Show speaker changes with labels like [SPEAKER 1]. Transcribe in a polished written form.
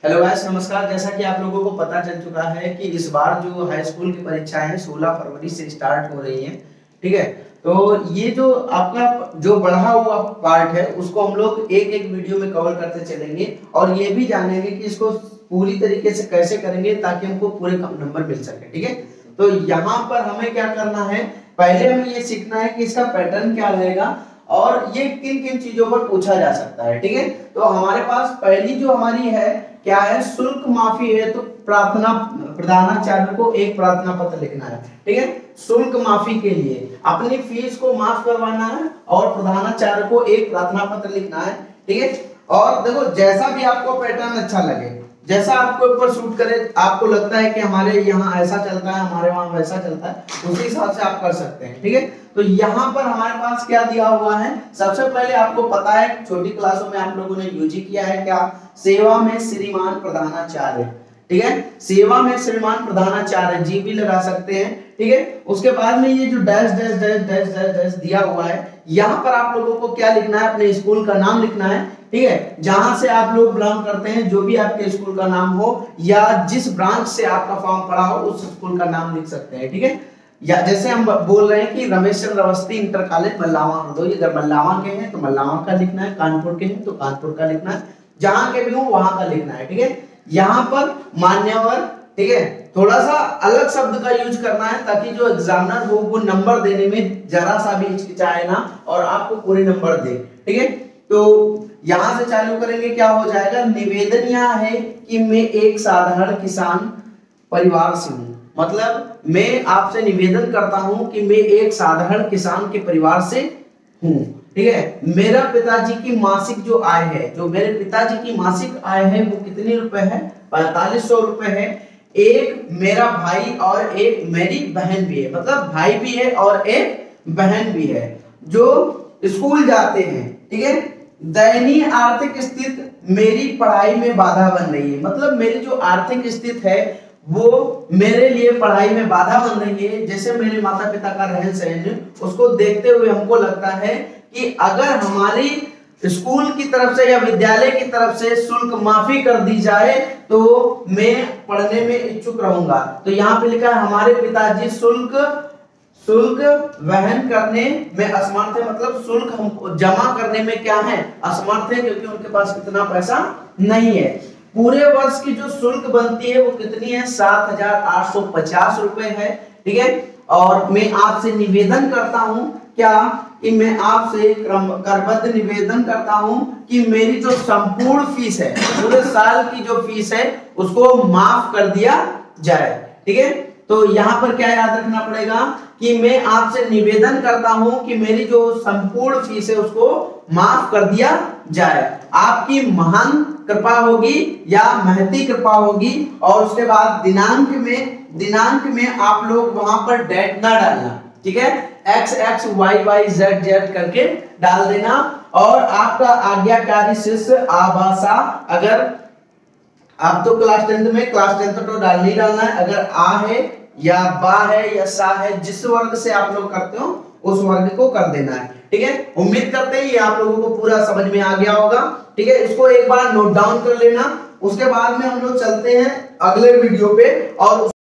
[SPEAKER 1] Hello guys, नमस्कार। जैसा कि आप लोगों को पता चल चुका है कि इस बार जो हाई स्कूल की परीक्षाएं हैं 16 फरवरी से स्टार्ट हो रही हैं। ठीक है, तो ये जो आपका जो बढ़ा हुआ पार्ट है उसको हम लोग एक एक वीडियो में कवर करते चलेंगे और ये भी जानेंगे कि इसको पूरी तरीके से कैसे करेंगे ताकि हमको पूरे नंबर मिल सके। ठीक है, तो यहाँ पर हमें क्या करना है, पहले हमें ये सीखना है कि इसका पैटर्न क्या रहेगा और ये किन किन चीजों पर पूछा जा सकता है। ठीक है, तो हमारे पास पहली जो हमारी है क्या है, शुल्क माफी है, तो प्रधानाचार्य को एक प्रार्थना पत्र लिखना है। ठीक है, शुल्क माफी के लिए अपनी फीस को माफ करवाना है और प्रधानाचार्य को एक प्रार्थना पत्र लिखना है। ठीक है, और देखो जैसा भी आपको पैटर्न अच्छा लगे, जैसा आपको ऊपर शूट करे, आपको लगता है कि हमारे यहाँ ऐसा चलता है, हमारे वहां वैसा चलता है, उसी हिसाब से आप कर सकते हैं। ठीक है, तो यहाँ पर हमारे पास क्या दिया हुआ है, सबसे पहले आपको पता है छोटी क्लासों में आप लोगों ने यूजी किया है क्या, सेवा में श्रीमान प्रधानाचार्य। ठीक है, सेवा में श्रीमान प्रधानाचार्य जी भी लगा सकते हैं। ठीक है, उसके बाद में ये जो dash dash dash dash dash dash दिया हुआ है, यहाँ पर आप लोगों को क्या लिखना है, अपने स्कूल का नाम लिखना है। ठीक है, जहां से आप लोग बिलोंग करते हैं, जो भी आपके स्कूल का नाम हो या जिस ब्रांच से आपका फॉर्म पड़ा हो उस स्कूल का नाम लिख सकते हैं। ठीक है, या जैसे हम बोल रहे हैं कि रमेश चंद्र अवस्थी इंटर कॉलेज मल्लावा हरदोई, अगर मल्लावा के हैं तो मल्लावा का लिखना है, कानपुर के हैं तो कानपुर का लिखना है, जहां के भी हो वहां का लिखना है। ठीक है, यहाँ पर मान्यवर, ठीक है, थोड़ा सा अलग शब्द का यूज करना है ताकि जो एग्जामिनर हो वो नंबर देने में जरा सा भी हिचकिचाए ना और आपको पूरे नंबर दे। ठीक है, तो यहां से चालू करेंगे, क्या हो जाएगा, निवेदन यह है कि मैं एक साधारण किसान परिवार से हूं, मतलब मैं आपसे निवेदन करता हूं कि मैं एक साधारण किसान के परिवार से हूं। ठीक है, मेरा पिताजी की मासिक जो आय है, जो मेरे पिताजी की मासिक आय है वो कितने रुपए है, 4500 रुपए है। एक मेरा भाई और एक मेरी बहन भी है, मतलब भाई भी है और एक बहन भी है जो स्कूल जाते हैं। ठीक है, दयनीय आर्थिक स्थिति मेरी पढ़ाई में बाधा बन रही है, मतलब मेरी जो आर्थिक स्थिति है वो मेरे लिए पढ़ाई में बाधा बन रही है। जैसे मेरे माता पिता का रहन सहन उसको देखते हुए हमको लगता है कि अगर हमारी स्कूल की तरफ से या विद्यालय की तरफ से शुल्क माफी कर दी जाए तो मैं पढ़ने में इच्छुक रहूंगा। तो यहाँ पे लिखा है हमारे पिताजी शुल्क वहन करने में असमर्थ है, मतलब शुल्क हम जमा करने में क्या है, असमर्थ है, क्योंकि उनके पास इतना पैसा नहीं है। पूरे वर्ष की जो शुल्क बनती है वो कितनी है, 7850 रुपए है। ठीक है, और मैं आपसे निवेदन करता हूं क्या, कि मैं आपसे करबद्ध निवेदन करता हूं कि मेरी जो संपूर्ण फीस है, पूरे साल की जो फीस है उसको माफ कर दिया जाए। ठीक है, तो यहाँ पर क्या याद रखना पड़ेगा कि मैं आपसे निवेदन करता हूं कि मेरी जो संपूर्ण फीस है उसको माफ कर दिया जाए। आपकी महान कृपा होगी या महती कृपा होगी, और उसके बाद दिनांक में आप लोग वहां पर डेट ना डालना। ठीक है, XXYYZ करके डाल देना। और आपका आज्ञाकारी शिष्य आभासा, अगर आप तो क्लास 10th में क्लास 10th तो नहीं डालना है, अगर आ है या बा है या सा है, जिस वर्ग से आप लोग करते हो उस वर्ग को कर देना है। ठीक है, उम्मीद करते हैं ये आप लोगों को पूरा समझ में आ गया होगा। ठीक है, इसको एक बार नोट डाउन कर लेना, उसके बाद में हम लोग चलते हैं अगले वीडियो पे और